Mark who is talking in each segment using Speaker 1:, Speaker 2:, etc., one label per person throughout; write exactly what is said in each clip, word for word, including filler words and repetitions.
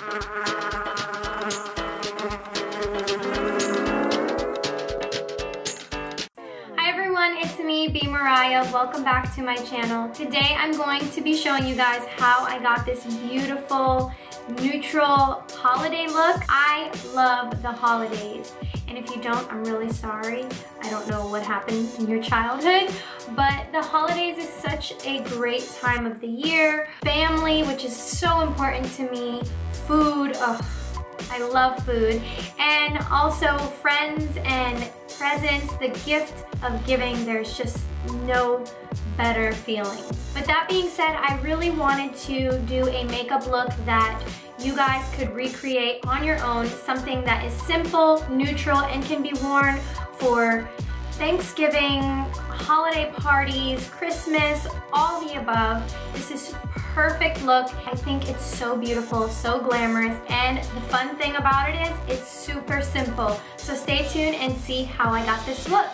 Speaker 1: Hi everyone, it's me, B Mariah. Welcome back to my channel. Today I'm going to be showing you guys how I got this beautiful neutral holiday look. I love the holidays, and if you don't, I'm really sorry. I don't know what happened in your childhood, but the holidays is such a great time of the year. Family, which is so important to me. Food, ugh, I love food. And also friends and presents, the gift of giving. There's just no better feeling. But that being said, I really wanted to do a makeup look that you guys could recreate on your own, something that is simple, neutral, and can be worn for Thanksgiving, holiday parties, Christmas, all the above. This is perfect look. I think it's so beautiful, so glamorous, and the fun thing about it is it's super simple. So stay tuned and see how I got this look.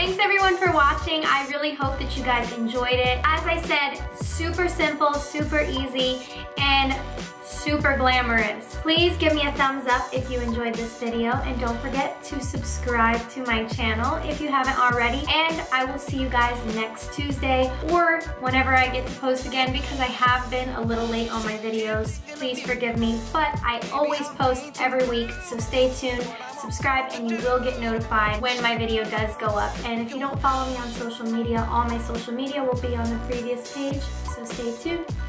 Speaker 1: thanks everyone for watching. I really hope that you guys enjoyed it. As I said, super simple, super easy, and super glamorous. Please give me a thumbs up if you enjoyed this video, and don't forget to subscribe to my channel if you haven't already. And I will see you guys next Tuesday or whenever I get to post again, because I have been a little late on my videos. Please forgive me, but I always post every week, so stay tuned, subscribe, and you will get notified when my video does go up. And if you don't follow me on social media, all my social media will be on the previous page, so stay tuned.